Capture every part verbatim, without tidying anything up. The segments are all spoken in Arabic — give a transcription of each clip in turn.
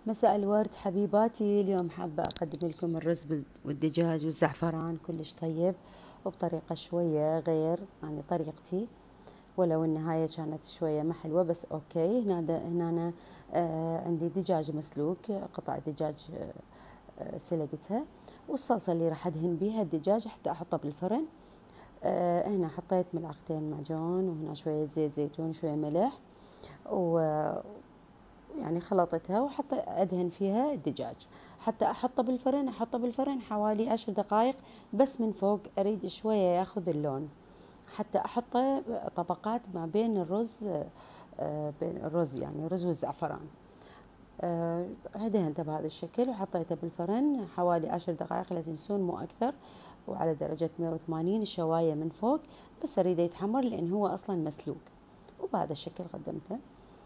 مساء الورد حبيباتي. اليوم حابة أقدم لكم الرز والدجاج والزعفران كلش طيب وبطريقة شوية غير يعني طريقتي، ولو النهاية كانت شوية ما حلوة بس أوكي. هنا هنا أنا آه عندي دجاج مسلوق، قطع دجاج آه سلقتها، والصلصة اللي راح أدهن بيها الدجاج حتى أحطه بالفرن. آه هنا حطيت ملعقتين معجون، وهنا شوية زيت زيتون، شوية ملح، و يعني خلطتها وحط أدهن فيها الدجاج حتى أحطه بالفرن. أحطه بالفرن حوالي عشر دقائق بس من فوق، أريد شوية ياخذ اللون حتى أحطه طبقات ما بين الرز، آه، بين الرز يعني الرز والزعفران. آه، دهنته بهذا الشكل وحطيته بالفرن حوالي عشر دقائق، لا تنسون مو أكثر، وعلى درجة مئة وثمانين الشواية من فوق، بس أريده يتحمر لأن هو أصلا مسلوق. وبهذا الشكل قدمته،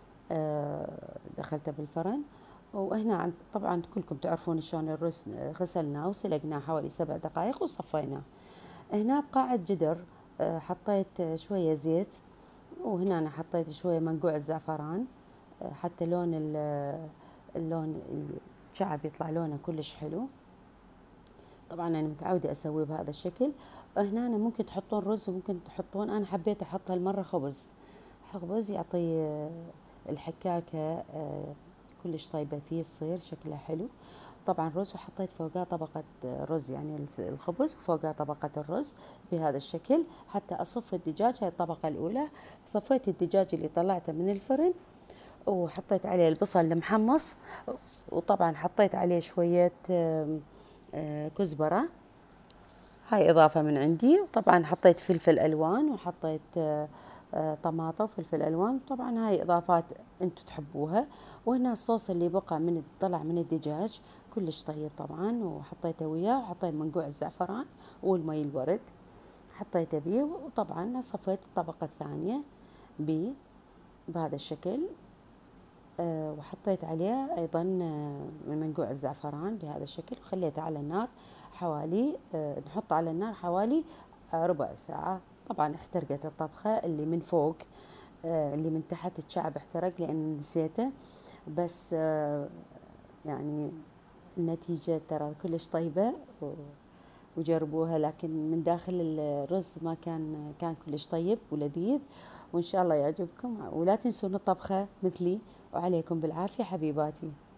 دخلته بالفرن. وهنا طبعا كلكم تعرفون شلون الرز غسلناه وسلقناه حوالي سبع دقائق وصفيناه. هنا بقاعة جدر حطيت شوية زيت، وهنا أنا حطيت شوية منقوع الزعفران حتى لون اللون الشعب يطلع لونه كلش حلو. طبعا أنا متعودة أسويه بهذا الشكل. هنا أنا ممكن تحطون رز وممكن تحطون، أنا حبيت أحط هالمرة خبز، خبز يعطي الحكاكة كلش طيبة فيه، تصير شكلها حلو. طبعا رز، وحطيت فوقها طبقة رز يعني الخبز وفوقها طبقة الرز بهذا الشكل حتى أصف الدجاج. هاي الطبقة الأولى. صفيت الدجاج اللي طلعته من الفرن وحطيت عليه البصل المحمص، وطبعا حطيت عليه شوية كزبرة، هاي إضافة من عندي. وطبعا حطيت فلفل ألوان، وحطيت طماطة وفلفل ألوان، طبعا هاي إضافات أنتم تحبوها. وهنا الصوص اللي بقى من طلع من الدجاج كلش طيب طبعا، وحطيته وياه، وحطيت منقوع الزعفران والمي الورد حطيته بيه. وطبعا صفيت الطبقة الثانية بيه بهذا الشكل، أه وحطيت عليه أيضا من منقوع الزعفران بهذا الشكل، وخليته على النار حوالي أه نحطه على النار حوالي أه ربع ساعة. طبعا احترقت الطبخة اللي من فوق، أه اللي من تحت الشعب احترق لأن نسيته، بس أه يعني النتيجة ترى كلش طيبة وجربوها، لكن من داخل الرز ما كان كان كلش طيب ولذيذ، وإن شاء الله يعجبكم. ولا تنسون الطبخة مثلي، وعليكم بالعافية حبيباتي.